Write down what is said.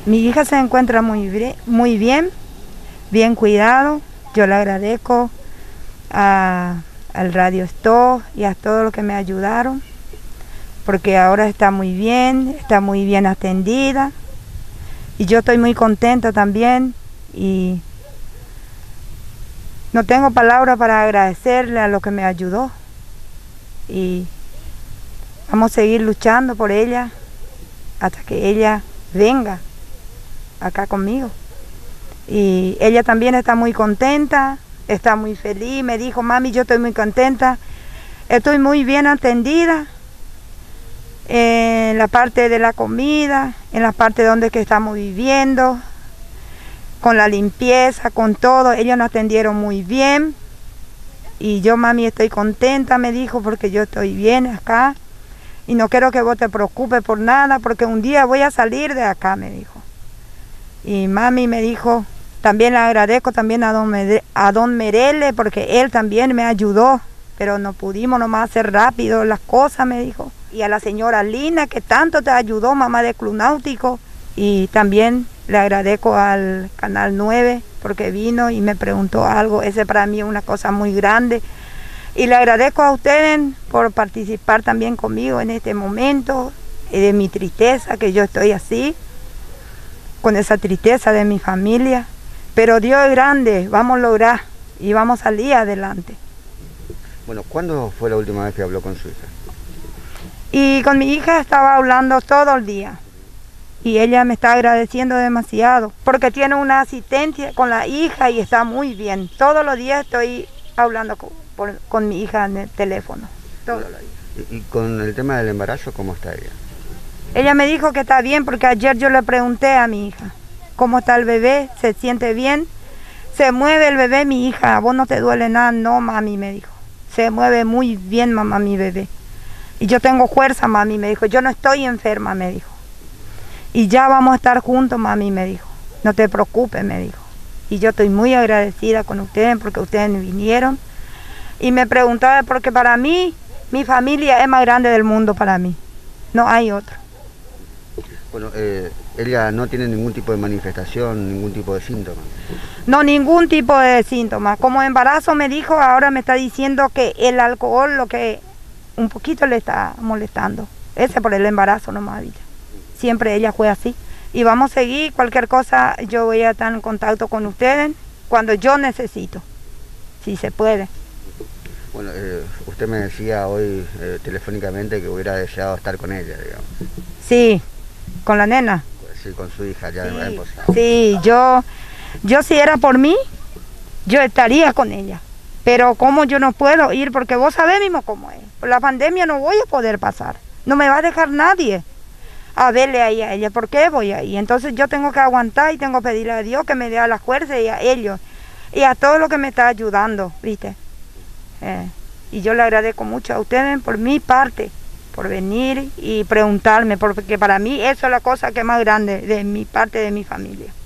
Mi hija se encuentra muy bien, bien cuidado. Yo le agradezco al Radio Stop y a todos los que me ayudaron, porque ahora está muy bien atendida. Y yo estoy muy contenta también y no tengo palabras para agradecerle a lo que me ayudó. Y vamos a seguir luchando por ella hasta que ella venga acá conmigo. Y ella también está muy contenta, está muy feliz. Me dijo, mami, yo estoy muy contenta, estoy muy bien atendida en la parte de la comida, en la parte donde que estamos viviendo, con la limpieza, con todo. Ellos nos atendieron muy bien. Y yo, mami, estoy contenta, me dijo, porque yo estoy bien acá. Y no quiero que vos te preocupes por nada, porque un día voy a salir de acá, me dijo. Y mami me dijo, también le agradezco también a don Merele, porque él también me ayudó, pero no pudimos nomás hacer rápido las cosas, me dijo. Y a la señora Lina, que tanto te ayudó, mamá de Club Náutico. Y también le agradezco al Canal 9, porque vino y me preguntó algo. Ese para mí es una cosa muy grande. Y le agradezco a ustedes por participar también conmigo en este momento, de mi tristeza, que yo estoy así, con esa tristeza de mi familia. Pero Dios es grande, vamos a lograr y vamos a salir adelante. Bueno, ¿cuándo fue la última vez que habló con su hija? Y con mi hija estaba hablando todo el día. Y ella me está agradeciendo demasiado, porque tiene una asistencia con la hija y está muy bien. Todos los días estoy hablando con mi hija en el teléfono, todos los días. ¿Y con el tema del embarazo, cómo está ella? Ella me dijo que está bien, porque ayer yo le pregunté a mi hija, ¿cómo está el bebé? ¿Se siente bien? ¿Se mueve el bebé, mi hija? ¿A vos no te duele nada? No, mami, me dijo. Se mueve muy bien, mamá, mi bebé. Y yo tengo fuerza, mami, me dijo. Yo no estoy enferma, me dijo. Y ya vamos a estar juntos, mami, me dijo. No te preocupes, me dijo. Y yo estoy muy agradecida con ustedes porque ustedes vinieron. Y me preguntaba, porque para mí, mi familia es más grande del mundo para mí. No hay otra. Bueno, ella no tiene ningún tipo de manifestación, ningún tipo de síntoma. No, ningún tipo de síntomas. Como embarazo me dijo, ahora me está diciendo que el alcohol lo que un poquito le está molestando. Ese por el embarazo nomás, dicho. Siempre ella fue así. Y vamos a seguir, cualquier cosa yo voy a estar en contacto con ustedes cuando yo necesito, si se puede. Bueno, usted me decía hoy telefónicamente que hubiera deseado estar con ella, digamos. Sí, con la nena. Sí, con su hija, ya sí, es imposible. Sí, yo si era por mí, yo estaría con ella. Pero como yo no puedo ir, porque vos sabés mismo cómo es. Por la pandemia no voy a poder pasar. No me va a dejar nadie a verle ahí a ella. ¿Por qué voy ahí? Entonces yo tengo que aguantar y tengo que pedirle a Dios que me dé la fuerza y a ellos. Y a todo lo que me está ayudando, ¿viste? Y yo le agradezco mucho a ustedes por mi parte, por venir y preguntarme, porque para mí eso es la cosa que es más grande de mi parte de mi familia.